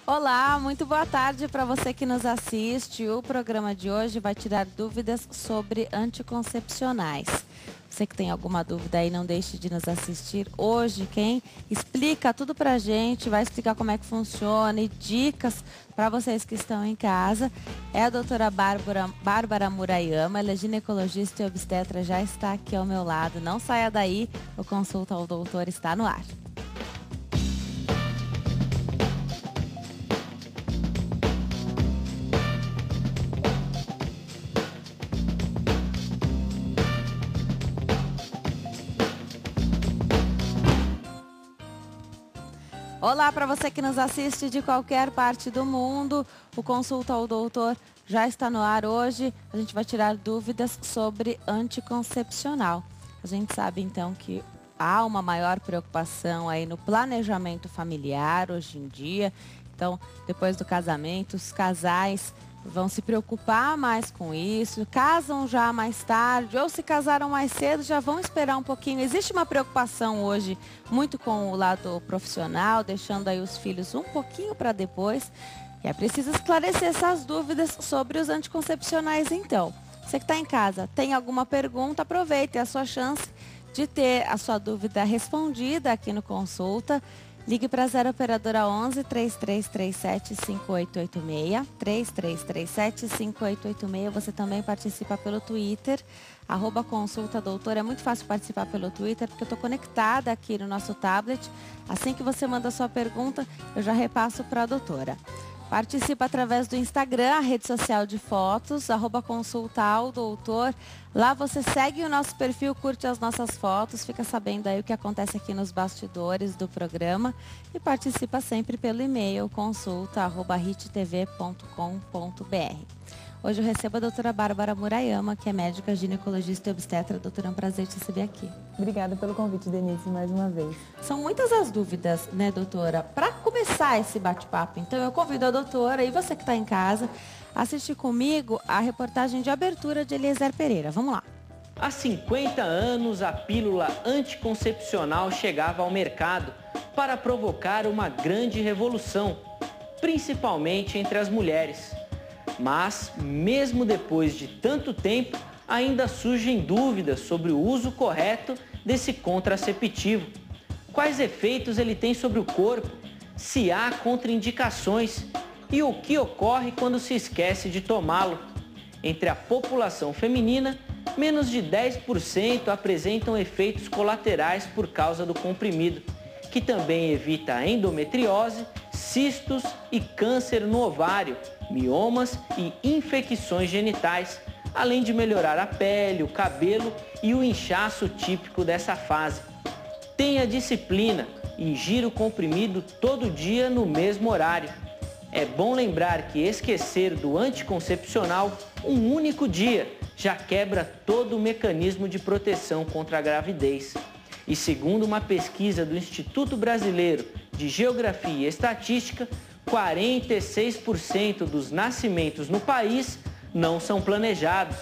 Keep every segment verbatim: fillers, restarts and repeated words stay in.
Olá, muito boa tarde para você que nos assiste. O programa de hoje vai tirar dúvidas sobre anticoncepcionais. Você que tem alguma dúvida aí, não deixe de nos assistir. Hoje, quem explica tudo para a gente, vai explicar como é que funciona e dicas para vocês que estão em casa, é a doutora Bárbara, Bárbara Murayama. Ela é ginecologista e obstetra, já está aqui ao meu lado. Não saia daí, o Consulta ao Doutor está no ar. Olá para você que nos assiste de qualquer parte do mundo, o Consulta ao Doutor já está no ar hoje. A gente vai tirar dúvidas sobre anticoncepcional. A gente sabe então que há uma maior preocupação aí no planejamento familiar hoje em dia. Então, depois do casamento, os casais vão se preocupar mais com isso, casam já mais tarde, ou se casaram mais cedo, já vão esperar um pouquinho. Existe uma preocupação hoje muito com o lado profissional, deixando aí os filhos um pouquinho para depois. E é preciso esclarecer essas dúvidas sobre os anticoncepcionais então. Você que está em casa, tem alguma pergunta, aproveite a sua chance de ter a sua dúvida respondida aqui no Consulta. Ligue para zero operadora onze, três três três sete, cinco oito oito seis, três três três sete, cinco oito oito seis. Você também participa pelo Twitter, arroba Consulta Doutor. É muito fácil participar pelo Twitter, porque eu estou conectada aqui no nosso tablet. Assim que você manda a sua pergunta, eu já repasso para a doutora. Participa através do Instagram, a rede social de fotos, arroba Consulta ao Doutor. Lá você segue o nosso perfil, curte as nossas fotos, fica sabendo aí o que acontece aqui nos bastidores do programa e participa sempre pelo e-mail consulta arroba rittv ponto com ponto br. Hoje eu recebo a doutora Bárbara Murayama, que é médica, ginecologista e obstetra. Doutora, é um prazer te receber aqui. Obrigada pelo convite, Denise, mais uma vez. São muitas as dúvidas, né, doutora? Para começar esse bate-papo, então eu convido a doutora e você que está em casa a assistir comigo a reportagem de abertura de Eliezer Pereira. Vamos lá. Há cinquenta anos, a pílula anticoncepcional chegava ao mercado para provocar uma grande revolução, principalmente entre as mulheres. Mas, mesmo depois de tanto tempo, ainda surgem dúvidas sobre o uso correto desse contraceptivo. Quais efeitos ele tem sobre o corpo, se há contraindicações e o que ocorre quando se esquece de tomá-lo. Entre a população feminina, menos de dez por cento apresentam efeitos colaterais por causa do comprimido, que também evita a endometriose, cistos e câncer no ovário, miomas e infecções genitais, além de melhorar a pele, o cabelo e o inchaço típico dessa fase. Tenha disciplina e ingira o comprimido todo dia no mesmo horário. É bom lembrar que esquecer do anticoncepcional um único dia já quebra todo o mecanismo de proteção contra a gravidez. E segundo uma pesquisa do Instituto Brasileiro de Geografia e Estatística, quarenta e seis por cento dos nascimentos no país não são planejados.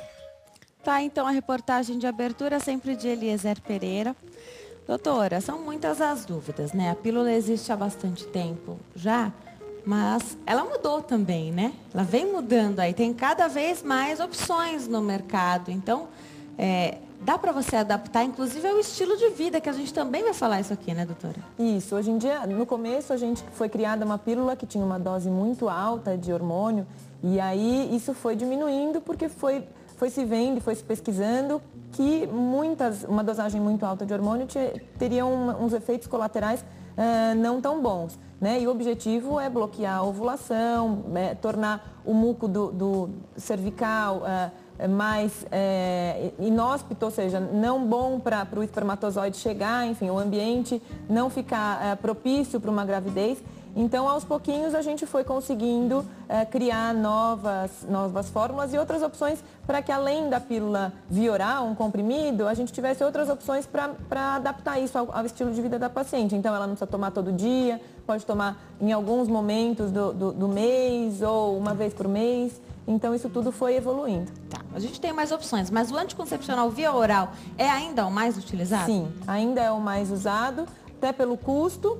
Tá, então a reportagem de abertura sempre de Eliezer Pereira. Doutora, são muitas as dúvidas, né? A pílula existe há bastante tempo já, mas ela mudou também, né? Ela vem mudando aí, tem cada vez mais opções no mercado. Então, é, dá para você adaptar, inclusive, ao estilo de vida, que a gente também vai falar isso aqui, né, doutora? Isso. Hoje em dia, no começo, a gente foi criada uma pílula que tinha uma dose muito alta de hormônio, e aí isso foi diminuindo porque foi, foi se vendo, foi se pesquisando que muitas, uma dosagem muito alta de hormônio teria um, uns efeitos colaterais uh, não tão bons, né? E o objetivo é bloquear a ovulação, é, tornar o muco do, do cervical uh, mais é, inóspito, ou seja, não bom para o espermatozoide chegar, enfim, o ambiente não ficar é, propício para uma gravidez. Então, aos pouquinhos, a gente foi conseguindo é, criar novas, novas fórmulas e outras opções para que, além da pílula via oral, um comprimido, a gente tivesse outras opções para adaptar isso ao, ao estilo de vida da paciente. Então, ela não precisa tomar todo dia, pode tomar em alguns momentos do, do, do mês ou uma vez por mês. Então, isso tudo foi evoluindo. Tá, a gente tem mais opções, mas o anticoncepcional via oral é ainda o mais utilizado? Sim, ainda é o mais usado, até pelo custo. Tá.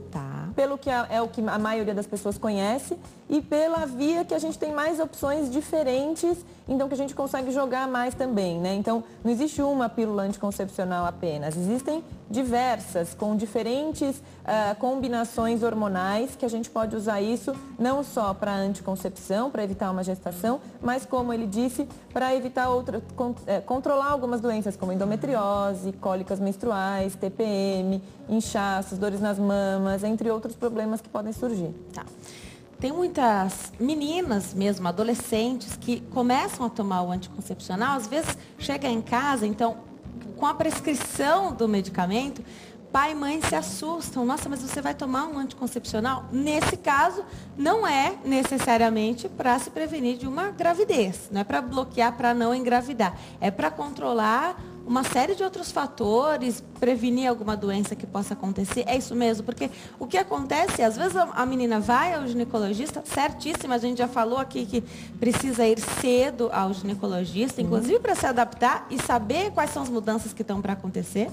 pelo que é, é o que a maioria das pessoas conhece e pela via que a gente tem mais opções diferentes, então que a gente consegue jogar mais também, né? Então, não existe uma pílula anticoncepcional apenas, existem diversas, com diferentes uh, combinações hormonais, que a gente pode usar isso não só para anticoncepção, para evitar uma gestação, mas, como ele disse, para evitar outra, con, é, controlar algumas doenças como endometriose, cólicas menstruais, T P M, inchaços, dores nas mamas, entre outros problemas que podem surgir. Tá. Tem muitas meninas mesmo, adolescentes, que começam a tomar o anticoncepcional, às vezes chega em casa, então, com a prescrição do medicamento, pai e mãe se assustam. Nossa, mas você vai tomar um anticoncepcional? Nesse caso, não é necessariamente para se prevenir de uma gravidez. Não é para bloquear, para não engravidar. É para controlar uma série de outros fatores, prevenir alguma doença que possa acontecer. É isso mesmo, porque o que acontece, às vezes a menina vai ao ginecologista, certíssima, a gente já falou aqui que precisa ir cedo ao ginecologista, inclusive para se adaptar e saber quais são as mudanças que estão para acontecer.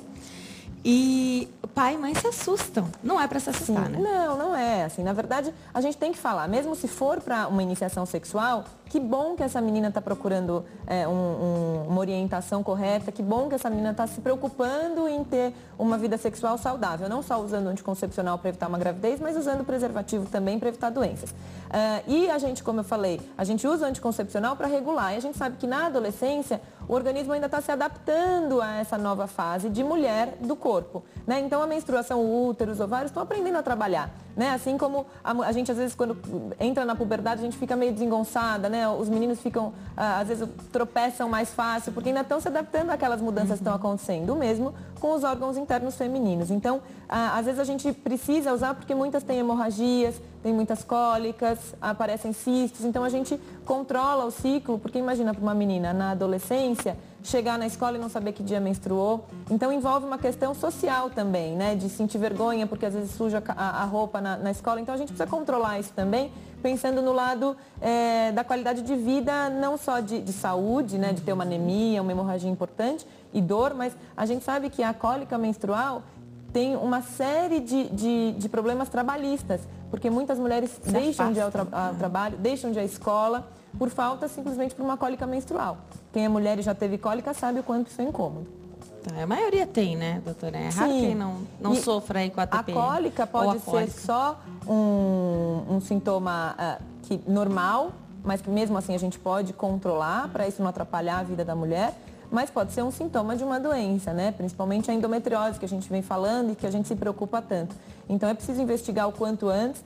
E pai e mãe se assustam. Não é para se assustar, Sim. né? Não, não é. Assim, na verdade, a gente tem que falar, mesmo se for para uma iniciação sexual, que bom que essa menina está procurando é, um, um, uma orientação correta, que bom que essa menina está se preocupando em ter uma vida sexual saudável, não só usando anticoncepcional para evitar uma gravidez, mas usando preservativo também para evitar doenças. Uh, e a gente, como eu falei, a gente usa o anticoncepcional para regular, e a gente sabe que na adolescência o organismo ainda está se adaptando a essa nova fase de mulher do corpo, né? Então a menstruação, o útero, os ovários estão aprendendo a trabalhar, né? Assim como a, a gente às vezes quando entra na puberdade a gente fica meio desengonçada, né? Os meninos ficam, ah, às vezes tropeçam mais fácil, porque ainda estão se adaptando àquelas mudanças que estão acontecendo. O mesmo com os órgãos internos femininos. Então, ah, às vezes a gente precisa usar porque muitas têm hemorragias, tem muitas cólicas, aparecem cistos, então a gente controla o ciclo, porque imagina para uma menina na adolescência chegar na escola e não saber que dia menstruou. Então envolve uma questão social também, né? De sentir vergonha porque às vezes suja a, a roupa na, na escola. Então a gente precisa controlar isso também, pensando no lado é, da qualidade de vida, não só de, de saúde, né? De ter uma anemia, uma hemorragia importante e dor, mas a gente sabe que a cólica menstrual tem uma série de, de, de problemas trabalhistas, porque muitas mulheres Se deixam de ir ao, tra ao trabalho, deixam de ir à escola, por falta simplesmente por uma cólica menstrual. Quem é mulher e já teve cólica sabe o quanto isso é incômodo. Tá, a maioria tem, né, doutora? É raro Sim. quem não, não sofra aí com a T P M. A cólica pode ser cólica. só um, um sintoma uh, que, normal, mas que mesmo assim a gente pode controlar para isso não atrapalhar a vida da mulher. Mas pode ser um sintoma de uma doença, né? Principalmente a endometriose, que a gente vem falando e que a gente se preocupa tanto. Então é preciso investigar o quanto antes.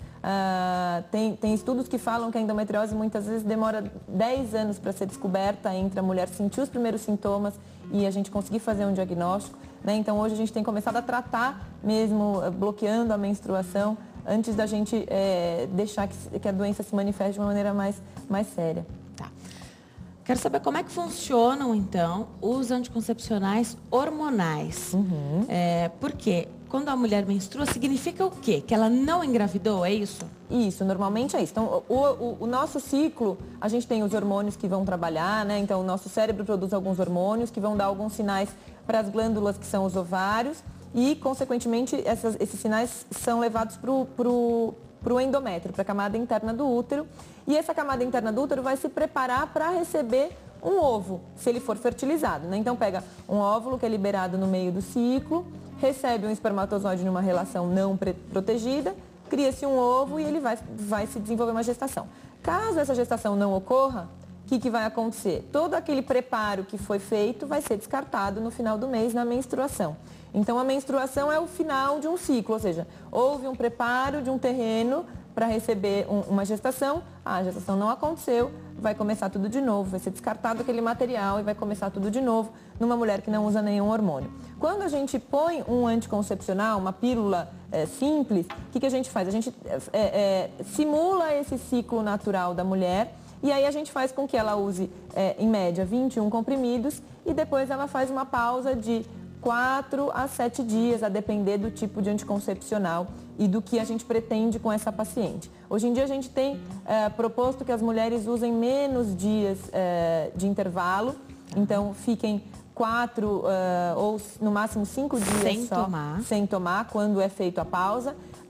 Uh, tem, tem estudos que falam que a endometriose muitas vezes demora dez anos para ser descoberta entre a mulher sentir os primeiros sintomas e a gente conseguir fazer um diagnóstico, né? Então hoje a gente tem começado a tratar mesmo bloqueando a menstruação antes da gente é, deixar que, que a doença se manifeste de uma maneira mais, mais séria. Tá. Quero saber como é que funcionam, então, os anticoncepcionais hormonais. Uhum. É, por quê? Quando a mulher menstrua, significa o quê? Que ela não engravidou, é isso? Isso, normalmente é isso. Então, o, o, o nosso ciclo, a gente tem os hormônios que vão trabalhar, né? Então, o nosso cérebro produz alguns hormônios que vão dar alguns sinais para as glândulas que são os ovários e, consequentemente, essas, esses sinais são levados para o pro, pro endométrio, para a camada interna do útero. E essa camada interna do útero vai se preparar para receber um ovo, se ele for fertilizado, né? Então, pega um óvulo que é liberado no meio do ciclo, recebe um espermatozoide numa relação não protegida, cria-se um ovo e ele vai, vai se desenvolver uma gestação. Caso essa gestação não ocorra, o que, que vai acontecer? Todo aquele preparo que foi feito vai ser descartado no final do mês na menstruação. Então, a menstruação é o final de um ciclo, ou seja, houve um preparo de um terreno para receber um, uma gestação, a gestação não aconteceu, vai começar tudo de novo, vai ser descartado aquele material e vai começar tudo de novo numa mulher que não usa nenhum hormônio. Quando a gente põe um anticoncepcional, uma pílula é, simples, o que, que a gente faz? A gente é, é, simula esse ciclo natural da mulher e aí a gente faz com que ela use, é, em média, vinte e um comprimidos e depois ela faz uma pausa de quatro a sete dias, a depender do tipo de anticoncepcional e do que a gente pretende com essa paciente. Hoje em dia a gente tem é, proposto que as mulheres usem menos dias é, de intervalo, então fiquem quatro uh, ou no máximo cinco dias sem só, tomar. sem tomar, quando é feita a pausa,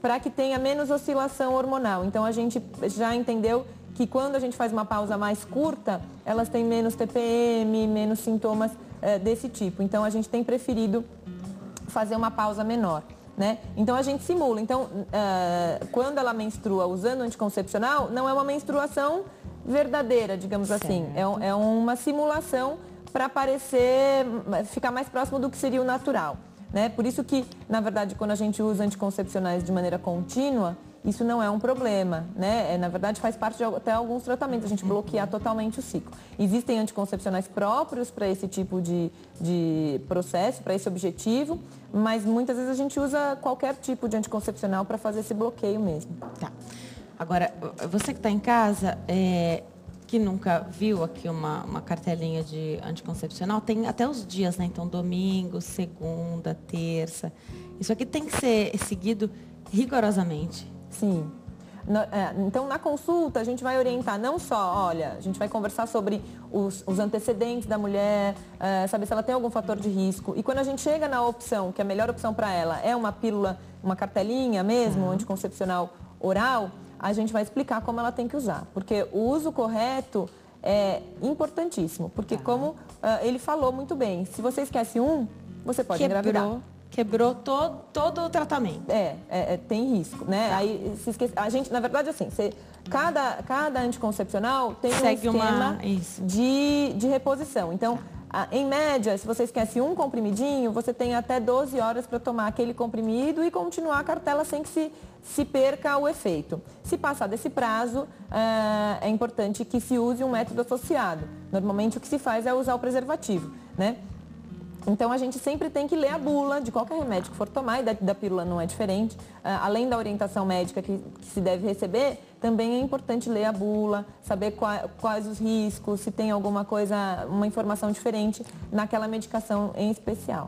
para que tenha menos oscilação hormonal. Então, a gente já entendeu que quando a gente faz uma pausa mais curta, elas têm menos T P M, menos sintomas eh, desse tipo. Então, a gente tem preferido fazer uma pausa menor, né? Então, a gente simula. Então, uh, quando ela menstrua usando anticoncepcional, não é uma menstruação verdadeira, digamos certo. assim. É, é uma simulação para parecer, ficar mais próximo do que seria o natural, né? Por isso que, na verdade, quando a gente usa anticoncepcionais de maneira contínua, isso não é um problema, né? É, na verdade, faz parte de até alguns tratamentos, a gente bloquear totalmente o ciclo. Existem anticoncepcionais próprios para esse tipo de, de processo, para esse objetivo, mas muitas vezes a gente usa qualquer tipo de anticoncepcional para fazer esse bloqueio mesmo. Tá. Agora, você que está em casa, é, que nunca viu aqui uma, uma cartelinha de anticoncepcional, tem até os dias, né? Então, domingo, segunda, terça. Isso aqui tem que ser seguido rigorosamente. Sim. No, é, então, na consulta, a gente vai orientar não só, olha, a gente vai conversar sobre os, os antecedentes da mulher, é, saber se ela tem algum fator de risco. E quando a gente chega na opção, que a melhor opção para ela é uma pílula, uma cartelinha mesmo, uhum. anticoncepcional oral, a gente vai explicar como ela tem que usar. Porque o uso correto é importantíssimo. Porque uhum. como uh, ele falou muito bem, se você esquece um, você pode Quebrou. engravidar. Quebrou todo, todo o tratamento. É, é, é tem risco, né? Tá. Aí se esquece, a gente, na verdade, assim, você, cada, cada anticoncepcional tem Segue um esquema uma... Isso. de, de reposição. Então, a, em média, se você esquece um comprimidinho, você tem até doze horas para tomar aquele comprimido e continuar a cartela sem que se, se perca o efeito. Se passar desse prazo, é, é importante que se use um método associado. Normalmente, o que se faz é usar o preservativo, né? Então, a gente sempre tem que ler a bula de qualquer remédio que for tomar, e da, da pílula não é diferente. Uh, além da orientação médica que, que se deve receber, também é importante ler a bula, saber qua, quais os riscos, se tem alguma coisa, uma informação diferente naquela medicação em especial.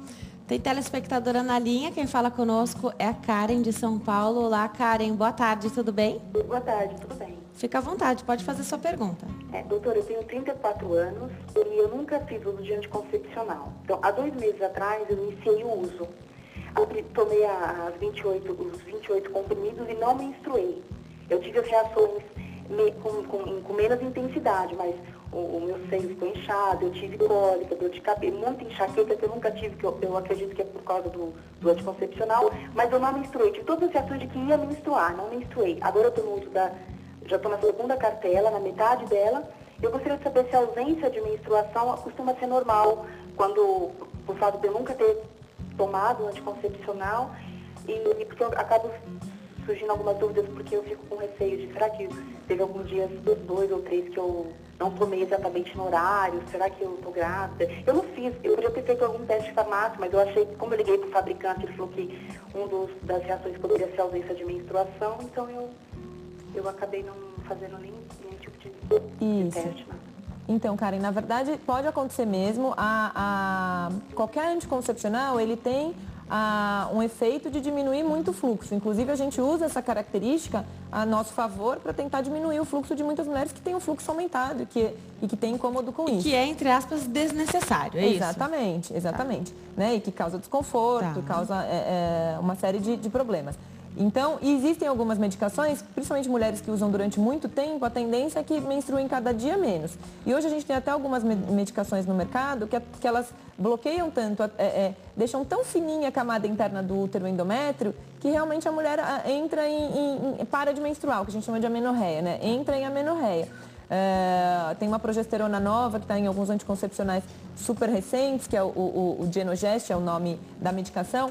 Tem telespectadora na linha, quem fala conosco é a Karen de São Paulo. Olá, Karen, boa tarde, tudo bem? Boa tarde, tudo bem. Fica à vontade, pode fazer sua pergunta. É, doutora, eu tenho trinta e quatro anos e eu nunca fiz uso de anticoncepcional. Então, há dois meses atrás, eu iniciei o uso. Eu tomei as vinte e oito, os vinte e oito comprimidos e não menstruei. Eu tive as reações me, com, com, com menos intensidade, mas o, o meu seio ficou inchado, eu tive cólica, dor de cabelo, muita enxaqueca que eu nunca tive, que eu, eu acredito que é por causa do, do anticoncepcional, mas eu não menstruei. Tive todas as reações de que ia menstruar, não menstruei. Agora eu estou no uso da... Já estou na segunda cartela, na metade dela. Eu gostaria de saber se a ausência de menstruação costuma ser normal, quando, por fato de eu nunca ter tomado um anticoncepcional, e porque eu acabo surgindo algumas dúvidas, porque eu fico com receio de, será que teve alguns dias, dois ou três, que eu não tomei exatamente no horário, será que eu estou grávida? Eu não fiz, eu podia ter feito algum teste de farmácia, mas eu achei que, como eu liguei para o fabricante, ele falou que um dos, das reações poderia ser a ausência de menstruação, então eu... Eu acabei não fazendo nenhum, nenhum tipo de, de teste. Não. Então, Karen, na verdade, pode acontecer mesmo. A, a, qualquer anticoncepcional, ele tem a, um efeito de diminuir muito o fluxo. Inclusive, a gente usa essa característica a nosso favor para tentar diminuir o fluxo de muitas mulheres que têm o fluxo aumentado e que, e que têm incômodo com isso. Que é, entre aspas, desnecessário, é exatamente, isso? Exatamente, tá. né? E que causa desconforto, tá. causa é, é, uma série de, de problemas. Então, existem algumas medicações, principalmente mulheres que usam durante muito tempo, a tendência é que menstruem cada dia menos. E hoje a gente tem até algumas medicações no mercado que, que elas bloqueiam tanto, é, é, deixam tão fininha a camada interna do útero endométrio, que realmente a mulher entra em, em, em para de menstruar, o que a gente chama de amenorreia, né? Entra em amenorreia. É, tem uma progesterona nova que está em alguns anticoncepcionais super recentes, que é o, o, o Genogest, é o nome da medicação.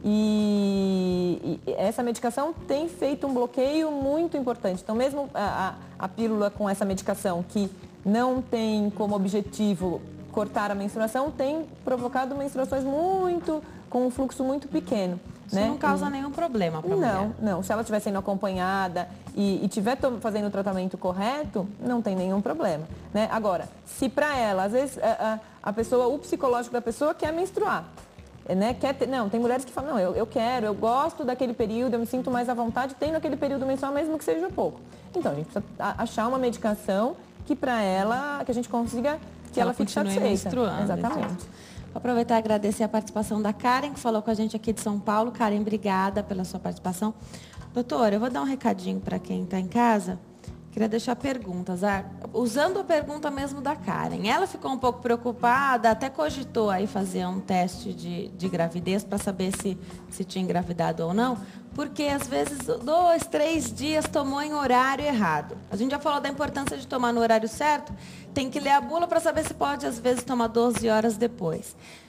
E, e essa medicação tem feito um bloqueio muito importante. Então, mesmo a, a, a pílula com essa medicação, que não tem como objetivo cortar a menstruação, tem provocado menstruações muito, com um fluxo muito pequeno. Isso né? não causa e, nenhum problema para a mulher. Não, não. Se ela estiver sendo acompanhada e estiver fazendo o tratamento correto, não tem nenhum problema. Né? Agora, se para ela, às vezes, a, a, a pessoa, o psicológico da pessoa quer menstruar. Né? Quer ter, não, tem mulheres que falam, não, eu, eu quero, eu gosto daquele período, eu me sinto mais à vontade tendo aquele período menstrual, mesmo que seja pouco. Então, a gente precisa achar uma medicação que para ela, que a gente consiga, que, que ela, ela fique satisfeita. Menstruando, exatamente. Então. Vou aproveitar e agradecer a participação da Karen, que falou com a gente aqui de São Paulo. Karen, obrigada pela sua participação. Doutora, eu vou dar um recadinho para quem está em casa. Queria deixar perguntas. Ah, usando a pergunta mesmo da Karen. Ela ficou um pouco preocupada, até cogitou aí fazer um teste de, de gravidez para saber se, se tinha engravidado ou não, porque às vezes dois, três dias tomou em horário errado. A gente já falou da importância de tomar no horário certo, tem que ler a bula para saber se pode, às vezes, tomar doze horas depois.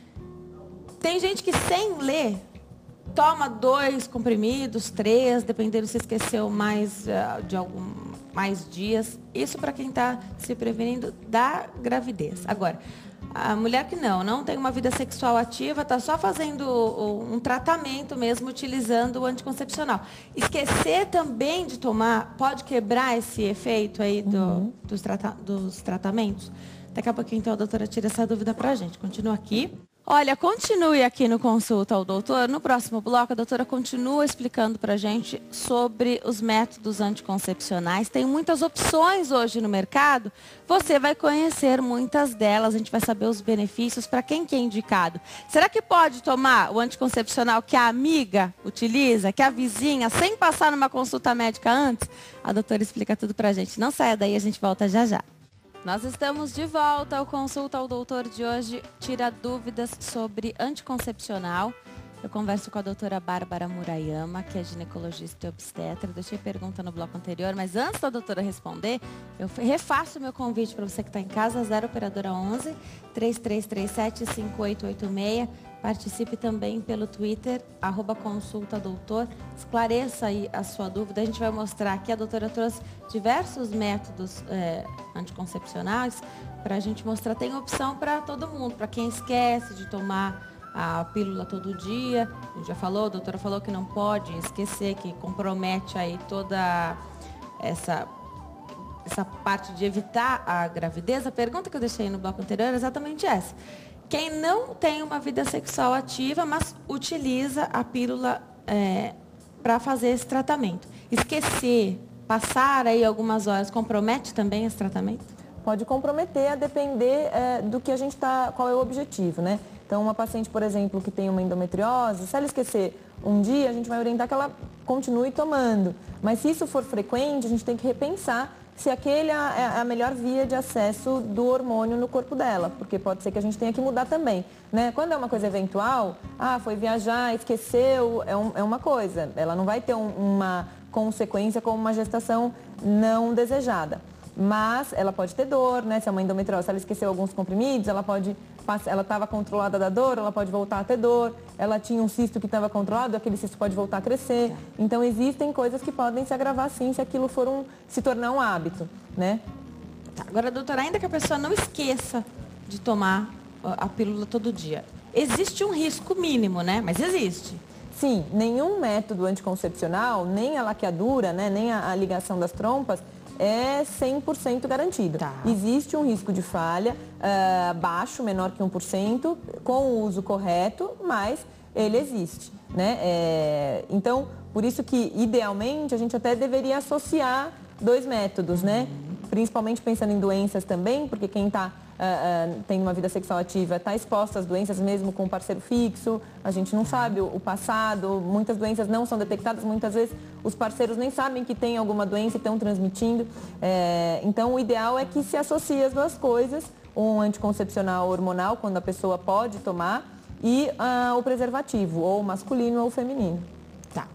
Tem gente que sem ler, toma dois comprimidos, três, dependendo se esqueceu mais uh, de algum mais dias. Isso para quem está se prevenindo da gravidez. Agora, a mulher que não, não tem uma vida sexual ativa, está só fazendo um tratamento mesmo, utilizando o anticoncepcional. Esquecer também de tomar pode quebrar esse efeito aí do, uhum. dos, trata, dos tratamentos? Daqui a pouquinho, então, a doutora tira essa dúvida para a gente. Continua aqui. Olha, continue aqui no Consulta ao Doutor. No próximo bloco, a doutora continua explicando para a gente sobre os métodos anticoncepcionais. Tem muitas opções hoje no mercado. Você vai conhecer muitas delas. A gente vai saber os benefícios para quem que é indicado. Será que pode tomar o anticoncepcional que a amiga utiliza, que a vizinha, sem passar numa consulta médica antes? A doutora explica tudo para a gente. Não saia daí, a gente volta já já. Nós estamos de volta ao Consulta ao Doutor de hoje. Tira dúvidas sobre anticoncepcional. Eu converso com a doutora Bárbara Murayama, que é ginecologista e obstetra. Deixei pergunta no bloco anterior, mas antes da doutora responder, eu refaço o meu convite para você que está em casa, zero operadora onze, três três três sete, cinco oito oito seis. Participe também pelo Twitter, arroba consulta doutor. Esclareça aí a sua dúvida. A gente vai mostrar aqui, a doutora trouxe diversos métodos é, anticoncepcionais para a gente mostrar. Tem opção para todo mundo, para quem esquece de tomar a pílula todo dia. A gente já falou, a doutora falou que não pode esquecer, que compromete aí toda essa, essa parte de evitar a gravidez. A pergunta que eu deixei no bloco anterior é exatamente essa. Quem não tem uma vida sexual ativa, mas utiliza a pílula é, para fazer esse tratamento. Esquecer, passar aí algumas horas, compromete também esse tratamento? Pode comprometer a depender é, do que a gente está, qual é o objetivo, né? Então, uma paciente, por exemplo, que tem uma endometriose, se ela esquecer um dia, a gente vai orientar que ela continue tomando. Mas se isso for frequente, a gente tem que repensar se aquele é a melhor via de acesso do hormônio no corpo dela, porque pode ser que a gente tenha que mudar também, né? Quando é uma coisa eventual, ah, foi viajar, esqueceu, é, um, é uma coisa, ela não vai ter um, uma consequência como uma gestação não desejada. Mas ela pode ter dor, né? Se é uma endometriose, se ela esqueceu alguns comprimidos, ela pode, ela estava controlada da dor, ela pode voltar a ter dor. Ela tinha um cisto que estava controlado, aquele cisto pode voltar a crescer. Então existem coisas que podem se agravar sim, se aquilo for um, se tornar um hábito, né? Tá, agora, doutora, ainda que a pessoa não esqueça de tomar a pílula todo dia, existe um risco mínimo, né? Mas existe. Sim, nenhum método anticoncepcional, nem a laqueadura, né, nem a, a ligação das trompas, é cem por cento garantido. Tá. Existe um risco de falha uh, baixo, menor que um por cento, com o uso correto, mas ele existe, né? É, então, por isso que, idealmente, a gente até deveria associar dois métodos, né? Principalmente pensando em doenças também, porque quem está uh, uh, tem uma vida sexual ativa está exposto às doenças mesmo com um parceiro fixo. A gente não sabe o, o passado, muitas doenças não são detectadas, muitas vezes os parceiros nem sabem que tem alguma doença e estão transmitindo. É, então, o ideal é que se associe as duas coisas, um anticoncepcional hormonal, quando a pessoa pode tomar, e uh, o preservativo, ou masculino ou feminino. Tá.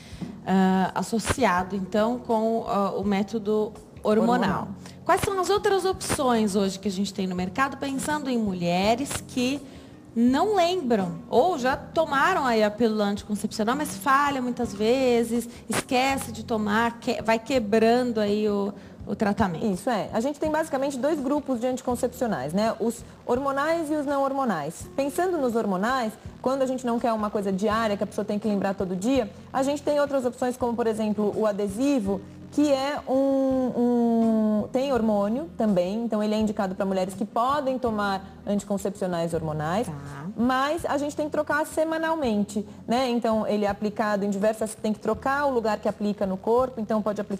Uh, associado, então, com uh, o método hormonal. hormonal. Quais são as outras opções hoje que a gente tem no mercado, pensando em mulheres que não lembram ou já tomaram aí a pílula anticoncepcional, mas falha muitas vezes, esquece de tomar, que, vai quebrando aí o, o tratamento? Isso é. A gente tem basicamente dois grupos de anticoncepcionais, né? Os hormonais e os não hormonais. Pensando nos hormonais, quando a gente não quer uma coisa diária, que a pessoa tem que lembrar todo dia, a gente tem outras opções, como por exemplo o adesivo, que é um, um... tem hormônio também, então ele é indicado para mulheres que podem tomar anticoncepcionais hormonais, tá. Mas a gente tem que trocar semanalmente, né? Então ele é aplicado em diversas, tem que trocar o lugar que aplica no corpo, então pode aplicar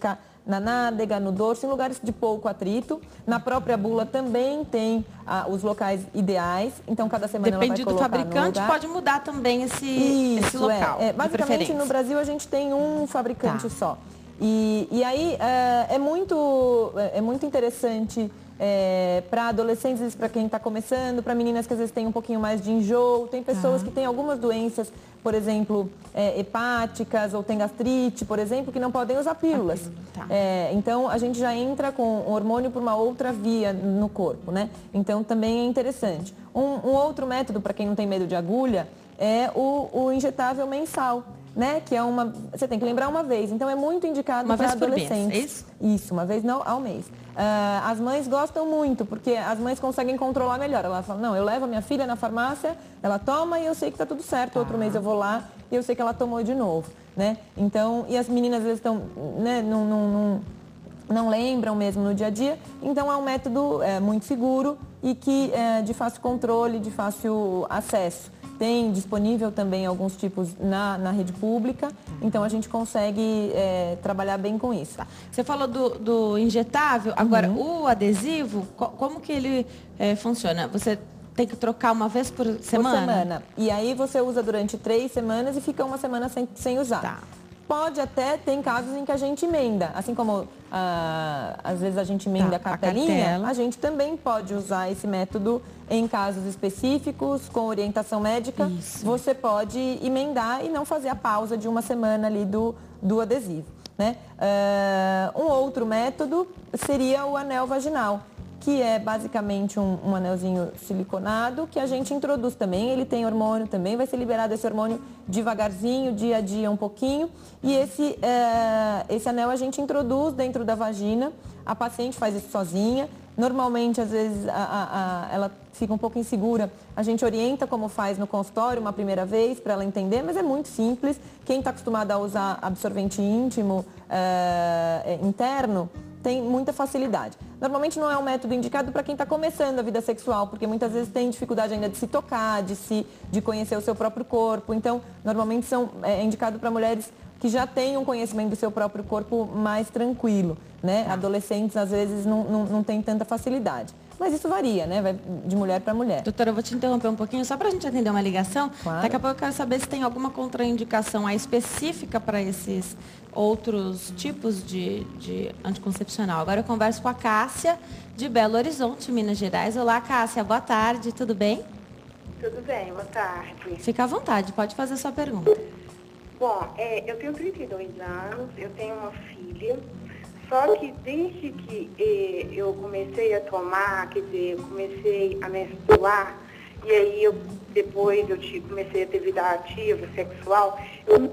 na nádega, no dorso, em lugares de pouco atrito. Na própria bula também tem ah, os locais ideais, então cada semana Depende ela vai colocar do fabricante, no lugar. pode mudar também esse, Isso, esse local. É. É, basicamente no Brasil a gente tem um fabricante tá. só. E, e aí é, é, muito, é muito interessante é, para adolescentes, para quem está começando, para meninas que às vezes têm um pouquinho mais de enjoo, tem pessoas ah. que têm algumas doenças, por exemplo, é, hepáticas ou tem gastrite, por exemplo, que não podem usar pílulas. Tá. É, então a gente já entra com o hormônio por uma outra via no corpo, né? Então também é interessante. Um, um outro método, para quem não tem medo de agulha, é o, o injetável mensal. Né? Que é uma. Você tem que lembrar uma vez. Então é muito indicado para adolescentes. Uma vez por mês, é isso? Isso, uma vez não, ao mês. Uh, as mães gostam muito, porque as mães conseguem controlar melhor. Ela fala, não, eu levo a minha filha na farmácia, ela toma e eu sei que está tudo certo. Ah. Outro mês eu vou lá e eu sei que ela tomou de novo. Né? Então, e as meninas às vezes estão, né, não, não, não, não lembram mesmo no dia a dia. Então é um método é, muito seguro e que é de fácil controle, de fácil acesso. Tem disponível também alguns tipos na, na rede pública, então a gente consegue é, trabalhar bem com isso. Tá. Você falou do, do injetável, agora uhum. o adesivo, co como que ele é, funciona? Você tem que trocar uma vez por semana? Por semana. E aí você usa durante três semanas e fica uma semana sem, sem usar. Tá. Pode até, tem casos em que a gente emenda, assim como ah, às vezes a gente emenda tá, a cartelinha, a, a gente também pode usar esse método em casos específicos, com orientação médica. Isso. Você pode emendar e não fazer a pausa de uma semana ali do, do adesivo. Né? Uh, um outro método seria o anel vaginal, que é basicamente um, um anelzinho siliconado que a gente introduz também. Ele tem hormônio também, vai ser liberado esse hormônio devagarzinho, dia a dia um pouquinho. E esse, é, esse anel a gente introduz dentro da vagina, a paciente faz isso sozinha. Normalmente, às vezes, a, a, a, ela fica um pouco insegura. A gente orienta como faz no consultório uma primeira vez para ela entender, mas é muito simples. Quem está acostumado a usar absorvente íntimo é, interno, tem muita facilidade. Normalmente não é um método indicado para quem está começando a vida sexual, porque muitas vezes tem dificuldade ainda de se tocar, de, se, de conhecer o seu próprio corpo. Então, normalmente são, é indicado para mulheres que já têm um conhecimento do seu próprio corpo mais tranquilo, né? Ah. Adolescentes, às vezes, não, não, não têm tanta facilidade. Mas isso varia, né? Vai de mulher para mulher. Doutora, eu vou te interromper um pouquinho, só para a gente atender uma ligação. Claro. Daqui a pouco eu quero saber se tem alguma contraindicação aí específica para esses outros tipos de, de anticoncepcional. Agora eu converso com a Cássia, de Belo Horizonte, Minas Gerais. Olá, Cássia, boa tarde, tudo bem? Tudo bem, boa tarde. Fica à vontade, pode fazer a sua pergunta. Bom, é, eu tenho trinta e dois anos, eu tenho uma filha. Só que desde que eh, eu comecei a tomar, quer dizer, eu comecei a menstruar, e aí eu, depois eu te, comecei a ter vida ativa, sexual, eu,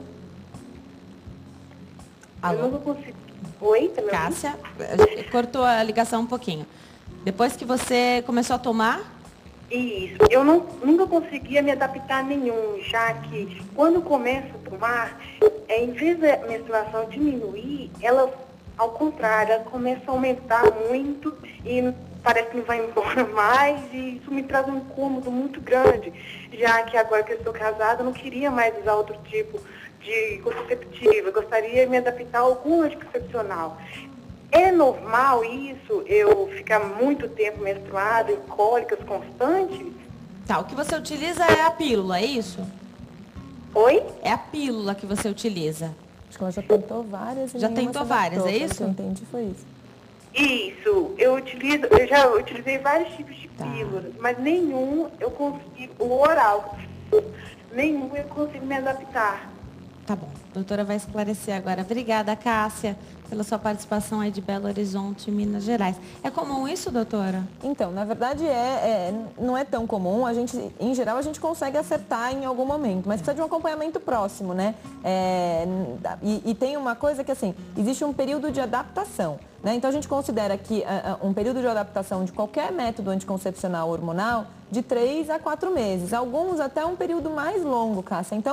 eu nunca consegui... Oi? Tá me ouvindo? Cássia, cortou a ligação um pouquinho. Depois que você começou a tomar? Isso, eu não, nunca conseguia me adaptar a nenhum, já que quando começo a tomar, é, em vez da menstruação diminuir, ela... Ao contrário, ela começa a aumentar muito e parece que não vai embora mais e isso me traz um incômodo muito grande, já que agora que eu estou casada, eu não queria mais usar outro tipo de contraceptivo, eu gostaria de me adaptar a algum anticoncepcional. É normal isso, eu ficar muito tempo menstruada e cólicas constantes? Tá, o que você utiliza é a pílula, é isso? Oi? É a pílula que você utiliza. Acho que ela já tentou várias. Já tentou várias, é isso? Que eu entendi foi isso. Isso, eu utilizo, eu já utilizei vários tipos de tá. pílulas, mas nenhum eu consigo, o oral, nenhum eu consigo me adaptar. Tá bom, a doutora vai esclarecer agora. Obrigada, Cássia, pela sua participação aí de Belo Horizonte, Minas Gerais. É comum isso, doutora? Então, na verdade, é, é, não é tão comum. A gente, em geral, a gente consegue acertar em algum momento, mas precisa de um acompanhamento próximo, né? É, e, e tem uma coisa que, assim, existe um período de adaptação, né? Então, a gente considera que uh, um período de adaptação de qualquer método anticoncepcional hormonal de três a quatro meses. Alguns até um período mais longo, Cássia. Então,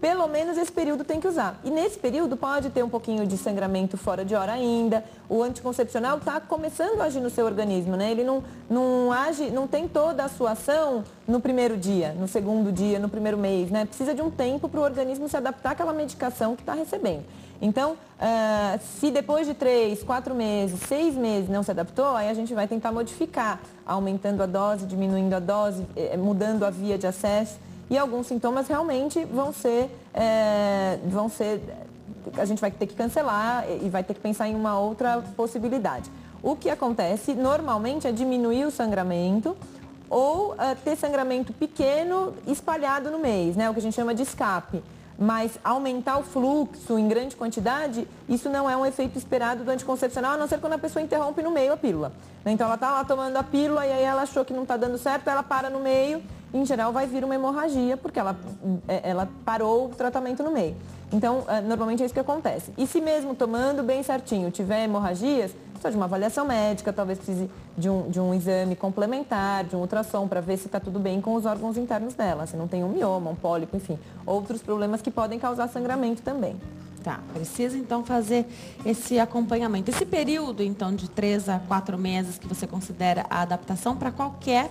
pelo menos esse período tem que usar. E nesse período pode ter um pouquinho de sangramento fora de hora ainda. O anticoncepcional está começando a agir no seu organismo, né? Ele não, não age, não tem toda a sua ação no primeiro dia, no segundo dia, no primeiro mês, né? Precisa de um tempo para o organismo se adaptar àquela medicação que está recebendo. Então, uh, se depois de três, quatro meses, seis meses não se adaptou, aí a gente vai tentar modificar, aumentando a dose, diminuindo a dose, eh, mudando a via de acesso. E alguns sintomas realmente vão ser, é, vão ser, a gente vai ter que cancelar e vai ter que pensar em uma outra possibilidade. O que acontece normalmente é diminuir o sangramento ou uh, ter sangramento pequeno espalhado no mês, né? O que a gente chama de escape. Mas aumentar o fluxo em grande quantidade, isso não é um efeito esperado do anticoncepcional, a não ser quando a pessoa interrompe no meio a pílula. Então ela está lá tomando a pílula e aí ela achou que não está dando certo, ela para no meio, em geral vai vir uma hemorragia, porque ela, ela parou o tratamento no meio. Então, normalmente é isso que acontece. E se mesmo tomando bem certinho tiver hemorragias, precisa de uma avaliação médica, talvez precise de um, de um exame complementar, de um ultrassom, para ver se está tudo bem com os órgãos internos dela, se não tem um mioma, um pólipo, enfim. Outros problemas que podem causar sangramento também. Tá, precisa então fazer esse acompanhamento. Esse período, então, de três a quatro meses que você considera a adaptação para qualquer...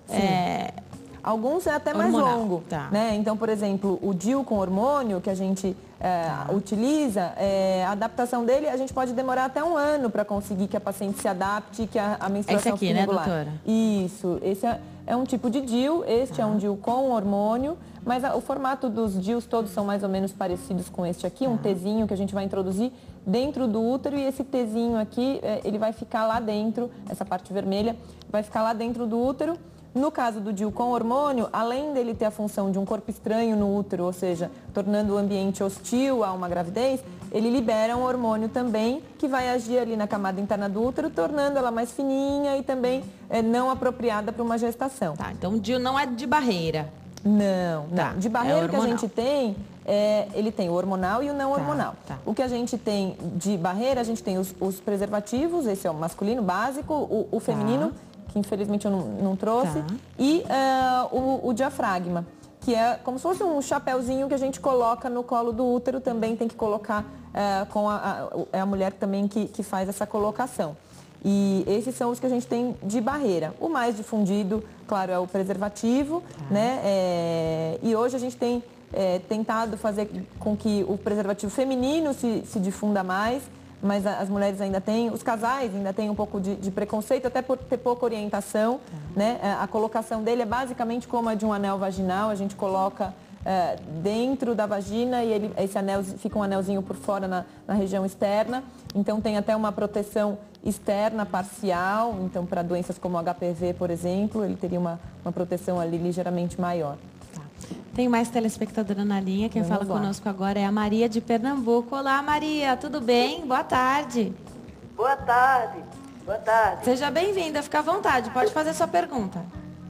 É, alguns é até mais hormonal, longo, tá. né? Então, por exemplo, o D I U com hormônio que a gente é, tá. utiliza, é, a adaptação dele, a gente pode demorar até um ano para conseguir que a paciente se adapte, que a, a menstruação esse aqui, fique né, regular. doutora? Isso, esse é, é um tipo de D I U, este tá. é um D I U com hormônio, mas a, o formato dos D I Us todos são mais ou menos parecidos com este aqui, tá. um Tzinho que a gente vai introduzir dentro do útero e esse Tzinho aqui, é, ele vai ficar lá dentro, essa parte vermelha, vai ficar lá dentro do útero. No caso do D I U com hormônio, além dele ter a função de um corpo estranho no útero, ou seja, tornando o ambiente hostil a uma gravidez, ele libera um hormônio também que vai agir ali na camada interna do útero, tornando ela mais fininha e também é, não apropriada para uma gestação. Tá, então o D I U não é de barreira. Não, não. Tá, De barreira é que a gente tem, é, ele tem o hormonal e o não tá, hormonal. Tá. O que a gente tem de barreira, a gente tem os, os preservativos, esse é o masculino básico, o, o feminino... Tá. que infelizmente eu não, não trouxe, tá. e uh, o, o diafragma, que é como se fosse um chapéuzinho que a gente coloca no colo do útero, também tem que colocar uh, com a, a, é a mulher também que, que faz essa colocação. E esses são os que a gente tem de barreira. O mais difundido, claro, é o preservativo, tá. né? É, e hoje a gente tem é, tentado fazer com que o preservativo feminino se, se difunda mais, mas as mulheres ainda têm, os casais ainda têm um pouco de, de preconceito, até por ter pouca orientação, uhum. né? A colocação dele é basicamente como a de um anel vaginal, a gente coloca é, dentro da vagina e ele, esse anel fica um anelzinho por fora na, na região externa, então tem até uma proteção externa parcial, então para doenças como H P V, por exemplo, ele teria uma, uma proteção ali ligeiramente maior. Tem mais telespectadora na linha. Quem Vamos fala lá. conosco agora é a Maria de Pernambuco. Olá, Maria, tudo bem? Boa tarde. Boa tarde. Boa tarde. Seja bem-vinda, fica à vontade. Pode fazer sua pergunta.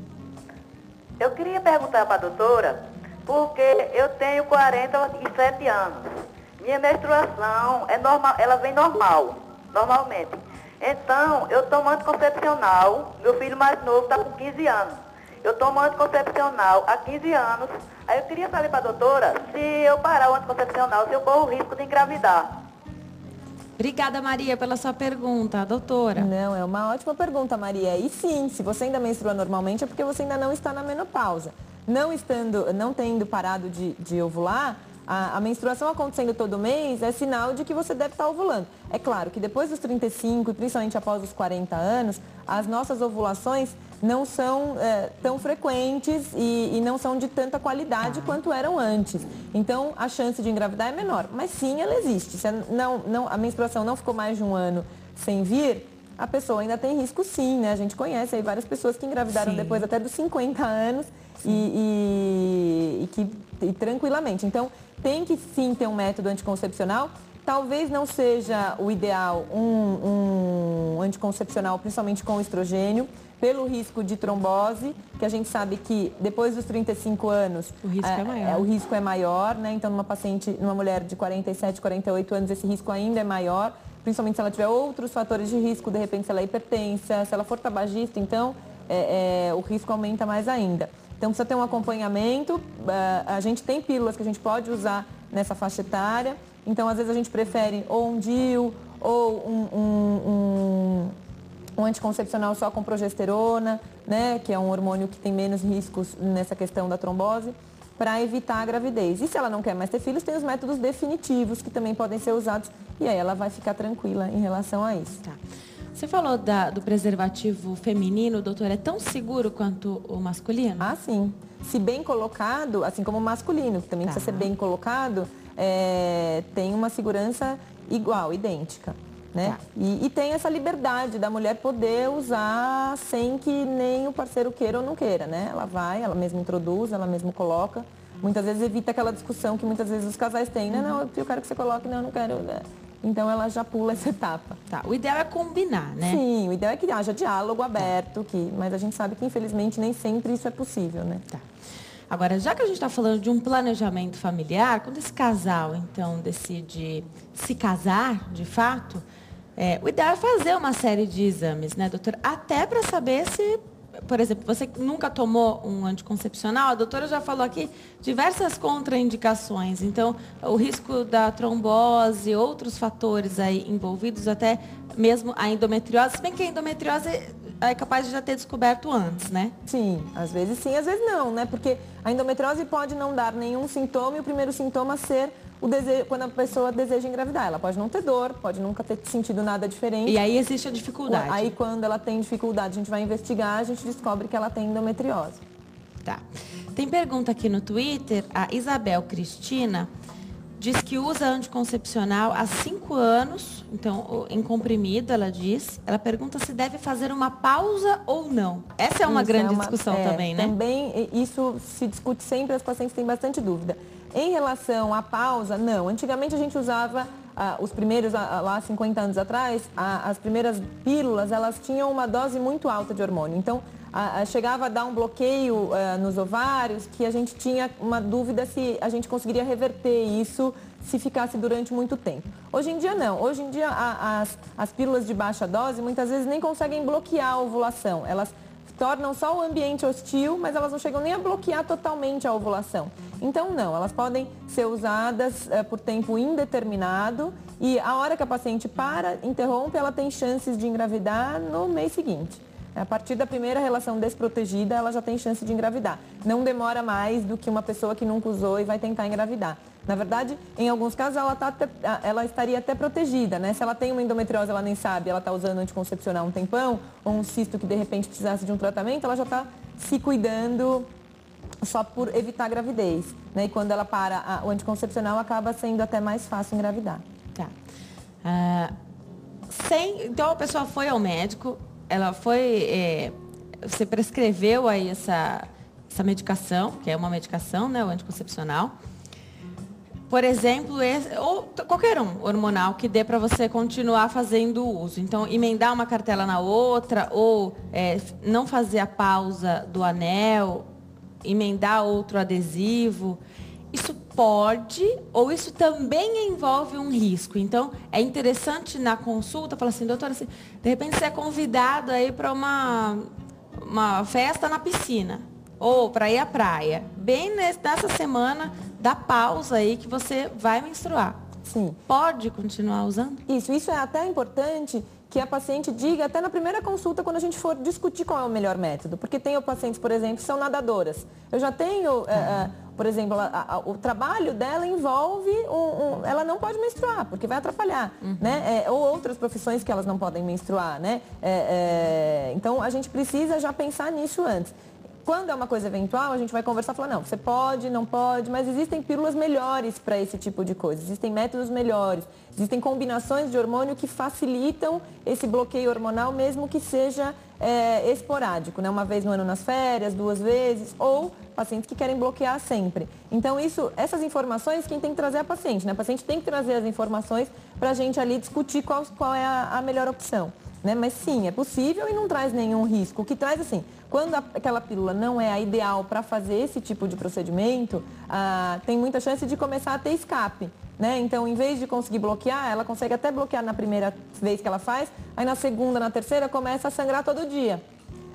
Eu queria perguntar para a doutora, porque eu tenho quarenta e sete anos. Minha menstruação é normal, ela vem normal, normalmente. Então, eu tomo anticoncepcional, meu filho mais novo está com quinze anos. Eu tomo anticoncepcional há quinze anos. Aí eu queria saber para a doutora se eu parar o anticoncepcional, se eu corro o risco de engravidar. Obrigada, Maria, pela sua pergunta. Doutora. Não, é uma ótima pergunta, Maria. E sim, se você ainda menstrua normalmente é porque você ainda não está na menopausa. Não, estando, não tendo parado de, de ovular, a, a menstruação acontecendo todo mês é sinal de que você deve estar ovulando. É claro que depois dos trinta e cinco, principalmente após os quarenta anos, as nossas ovulações não são é, tão frequentes e, e não são de tanta qualidade quanto eram antes. Então, a chance de engravidar é menor. Mas sim, ela existe. Se não, não, a menstruação não ficou mais de um ano sem vir, a pessoa ainda tem risco sim, né? A gente conhece aí várias pessoas que engravidaram sim. depois até dos cinquenta anos e, e, e que e tranquilamente. Então, tem que sim ter um método anticoncepcional. Talvez não seja o ideal um, um anticoncepcional, principalmente com estrogênio, pelo risco de trombose, que a gente sabe que depois dos trinta e cinco anos o risco é, é maior. É, o risco é maior, né? Então, numa paciente, numa mulher de quarenta e sete, quarenta e oito anos, esse risco ainda é maior, principalmente se ela tiver outros fatores de risco, de repente se ela é hipertensa, se ela for tabagista, então é, é, o risco aumenta mais ainda. Então precisa ter um acompanhamento, a gente tem pílulas que a gente pode usar nessa faixa etária, então às vezes a gente prefere ou um D I U ou um, um, um, um anticoncepcional só com progesterona, né, que é um hormônio que tem menos riscos nessa questão da trombose, para evitar a gravidez. E se ela não quer mais ter filhos, tem os métodos definitivos que também podem ser usados e aí ela vai ficar tranquila em relação a isso. Tá. Você falou da, do preservativo feminino, doutor, é tão seguro quanto o masculino? Ah, sim. Se bem colocado, assim como o masculino, que também Tá. precisa ser bem colocado, é, tem uma segurança igual, idêntica. Né? Tá. E, e tem essa liberdade da mulher poder usar sem que nem o parceiro queira ou não queira, né? Ela vai, ela mesma introduz, ela mesma coloca. Muitas vezes evita aquela discussão que muitas vezes os casais têm, né? Não, eu quero que você coloque, não, eu não quero. Né? Então ela já pula essa etapa. Tá. O ideal é combinar, né? Sim, o ideal é que haja diálogo aberto, que, mas a gente sabe que infelizmente nem sempre isso é possível, né? Tá. Agora, já que a gente está falando de um planejamento familiar, quando esse casal, então, decide se casar, de fato, é, o ideal é fazer uma série de exames, né, doutor? Até para saber se, por exemplo, você nunca tomou um anticoncepcional, a doutora já falou aqui diversas contraindicações. Então, o risco da trombose, outros fatores aí envolvidos, até mesmo a endometriose, se bem que a endometriose é capaz de já ter descoberto antes, né? Sim, às vezes sim, às vezes não, né? Porque a endometriose pode não dar nenhum sintoma e o primeiro sintoma ser o desejo, quando a pessoa deseja engravidar. Ela pode não ter dor, pode nunca ter sentido nada diferente. E aí existe a dificuldade. Aí quando ela tem dificuldade, a gente vai investigar, a gente descobre que ela tem endometriose. Tá. Tem pergunta aqui no Twitter, a Isabel Cristina diz que usa anticoncepcional há cinco anos, então em comprimido, ela diz. Ela pergunta se deve fazer uma pausa ou não. Essa é uma Isso grande é uma, discussão é, também, né? Também isso se discute sempre, as pacientes têm bastante dúvida. Em relação à pausa, não. Antigamente a gente usava, ah, os primeiros, ah, lá cinquenta anos atrás, ah, as primeiras pílulas, elas tinham uma dose muito alta de hormônio. Então, ah, chegava a dar um bloqueio ah, nos ovários, que a gente tinha uma dúvida se a gente conseguiria reverter isso se ficasse durante muito tempo. Hoje em dia não. Hoje em dia a, as, as pílulas de baixa dose muitas vezes nem conseguem bloquear a ovulação. Elas tornam só o ambiente hostil, mas elas não chegam nem a bloquear totalmente a ovulação. Então não, elas podem ser usadas é, por tempo indeterminado e a hora que a paciente para, interrompe, ela tem chances de engravidar no mês seguinte. A partir da primeira relação desprotegida, ela já tem chance de engravidar. Não demora mais do que uma pessoa que nunca usou e vai tentar engravidar. Na verdade, em alguns casos, ela, tá até, ela estaria até protegida, né? Se ela tem uma endometriose, ela nem sabe, ela está usando anticoncepcional um tempão, ou um cisto que de repente precisasse de um tratamento, ela já está se cuidando só por evitar a gravidez, né? E quando ela para a, o anticoncepcional, acaba sendo até mais fácil engravidar. Tá. Ah, sem, então a pessoa foi ao médico, ela foi, é, você prescreveu aí essa, essa medicação, que é uma medicação, né, o anticoncepcional. Por exemplo, esse, ou qualquer um hormonal que dê para você continuar fazendo o uso. Então, emendar uma cartela na outra, ou é, não fazer a pausa do anel, emendar outro adesivo. Isso pode, ou isso também envolve um risco. Então, é interessante na consulta falar assim, doutora, assim, de repente você é convidado aí para uma, uma festa na piscina, ou para ir à praia. Bem nessa semana da pausa aí que você vai menstruar. Sim. Pode continuar usando? Isso, isso é até importante que a paciente diga até na primeira consulta quando a gente for discutir qual é o melhor método. Porque tem pacientes, por exemplo, que são nadadoras. Eu já tenho, é, é, por exemplo, a, a, o trabalho dela envolve, um, um, ela não pode menstruar, porque vai atrapalhar, uhum. né? É, ou outras profissões que elas não podem menstruar, né? É, é, então, a gente precisa já pensar nisso antes. Quando é uma coisa eventual, a gente vai conversar e falar, não, você pode, não pode, mas existem pílulas melhores para esse tipo de coisa, existem métodos melhores, existem combinações de hormônio que facilitam esse bloqueio hormonal, mesmo que seja é, esporádico, né? Uma vez no ano nas férias, duas vezes, ou pacientes que querem bloquear sempre. Então, isso, essas informações, quem tem que trazer é a paciente, né? A paciente tem que trazer as informações para a gente ali discutir qual, qual é a, a melhor opção. Né? Mas sim, é possível e não traz nenhum risco. O que traz, assim, quando a, aquela pílula não é a ideal para fazer esse tipo de procedimento, ah, tem muita chance de começar a ter escape. Né? Então, em vez de conseguir bloquear, ela consegue até bloquear na primeira vez que ela faz, aí na segunda, na terceira, começa a sangrar todo dia.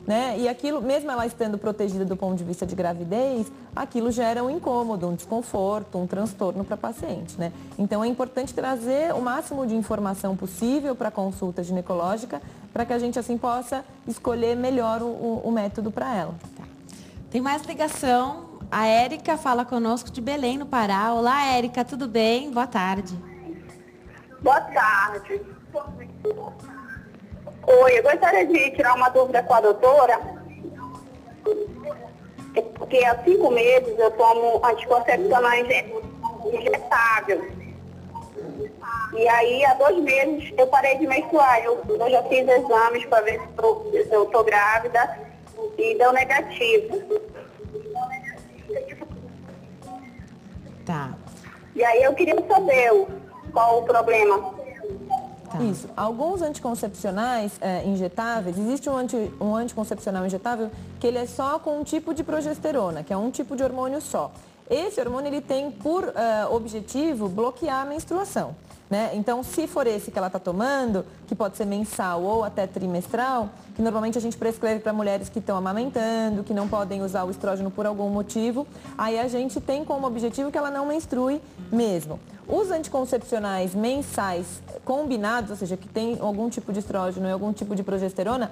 né? E aquilo, mesmo ela estando protegida do ponto de vista de gravidez, aquilo gera um incômodo, um desconforto, um transtorno para a paciente, né? Então é importante trazer o máximo de informação possível para a consulta ginecológica, para que a gente assim possa escolher melhor o, o, o método para ela. Tá. Tem mais ligação. A Érica fala conosco de Belém, no Pará. Olá, Érica, tudo bem? Boa tarde. Boa tarde. Oi, eu gostaria de tirar uma dúvida com a doutora. É porque há cinco meses eu tomo anticoncepcional injetável. E aí, há dois meses, eu parei de menstruar. Eu, eu já fiz exames para ver se eu estou grávida e deu negativo. Tá. E aí eu queria saber o, qual o problema. Tá. Isso. Alguns anticoncepcionais é, injetáveis, existe um, anti, um anticoncepcional injetável que ele é só com um tipo de progesterona, que é um tipo de hormônio só. Esse hormônio ele tem por uh, objetivo bloquear a menstruação, né? Então, se for esse que ela está tomando, que pode ser mensal ou até trimestral, que normalmente a gente prescreve para mulheres que estão amamentando, que não podem usar o estrógeno por algum motivo, aí a gente tem como objetivo que ela não menstrue mesmo. Os anticoncepcionais mensais combinados, ou seja, que tem algum tipo de estrógeno e algum tipo de progesterona,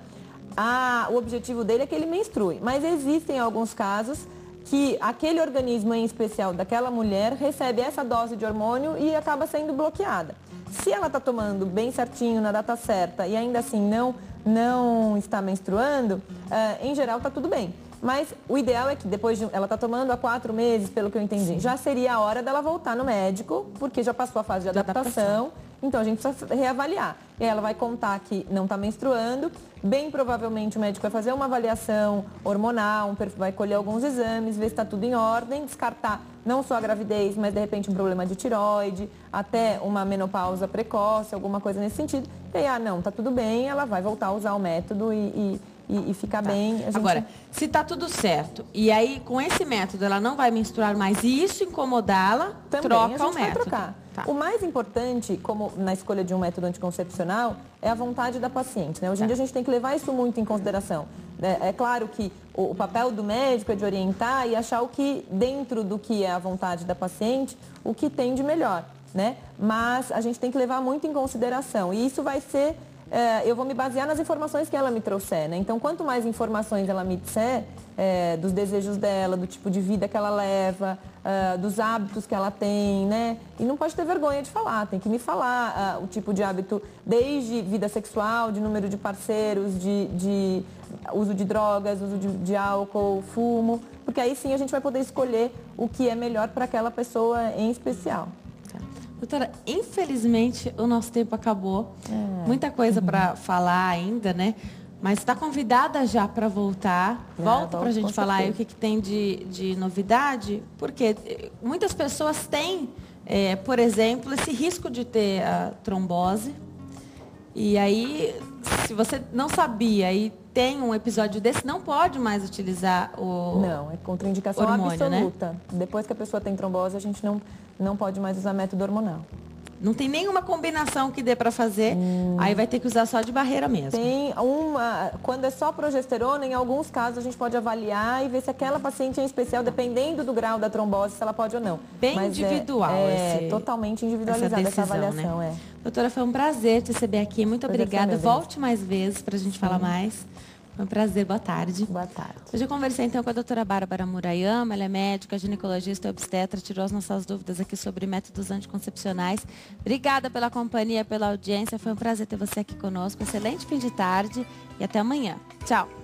a, o objetivo dele é que ele menstrue. Mas existem alguns casos que aquele organismo em especial daquela mulher recebe essa dose de hormônio e acaba sendo bloqueada. Se ela está tomando bem certinho, na data certa, e ainda assim não, não está menstruando, uh, em geral está tudo bem. Mas o ideal é que depois de, ela está tomando há quatro meses, pelo que eu entendi, já seria a hora dela voltar no médico, porque já passou a fase de adaptação, então a gente precisa reavaliar. E aí ela vai contar que não está menstruando, bem provavelmente o médico vai fazer uma avaliação hormonal, um perfil, vai colher alguns exames, ver se está tudo em ordem, descartar não só a gravidez, mas de repente um problema de tireoide, até uma menopausa precoce, alguma coisa nesse sentido. E aí, ah, não, está tudo bem, ela vai voltar a usar o método e... e E, e ficar tá. bem. A gente... Agora, se tá tudo certo, e aí com esse método ela não vai menstruar mais e isso incomodá-la, troca o método. Vai trocar. Tá. O mais importante, como na escolha de um método anticoncepcional, é a vontade da paciente, né? Hoje em tá. dia a gente tem que levar isso muito em consideração. É, é claro que o, o papel do médico é de orientar e achar o que, dentro do que é a vontade da paciente, o que tem de melhor, né? Mas a gente tem que levar muito em consideração. E isso vai ser... É, eu vou me basear nas informações que ela me trouxer, né? Então, quanto mais informações ela me disser, é, dos desejos dela, do tipo de vida que ela leva, uh, dos hábitos que ela tem, né? E não pode ter vergonha de falar, tem que me falar uh, o tipo de hábito, desde vida sexual, de número de parceiros, de, de uso de drogas, uso de, de álcool, fumo, porque aí sim a gente vai poder escolher o que é melhor para aquela pessoa em especial. Doutora, infelizmente o nosso tempo acabou. É. Muita coisa uhum. para falar ainda, né? Mas está convidada já para voltar. É, Volta para a gente falar aí o que, que tem de, de novidade. Porque muitas pessoas têm, é, por exemplo, esse risco de ter a trombose. E aí, se você não sabia e tem um episódio desse, não pode mais utilizar o Não, é contraindicação hormônio, absoluta. Né? Depois que a pessoa tem trombose, a gente não, não pode mais usar método hormonal. Não tem nenhuma combinação que dê para fazer, hum. aí vai ter que usar só de barreira mesmo. Tem uma, quando é só progesterona, em alguns casos a gente pode avaliar e ver se aquela paciente em especial, dependendo do grau da trombose, se ela pode ou não. Bem Mas individual. É, esse, é totalmente individualizada essa, decisão, essa avaliação. Né? É. Doutora, foi um prazer te receber aqui, muito prazer obrigada. Volte mais vezes para a gente Sim. falar mais. Foi um prazer, boa tarde. Boa tarde. Hoje eu conversei então com a doutora Bárbara Murayama, ela é médica, ginecologista e obstetra, tirou as nossas dúvidas aqui sobre métodos anticoncepcionais. Obrigada pela companhia, pela audiência, foi um prazer ter você aqui conosco. Excelente fim de tarde e até amanhã. Tchau.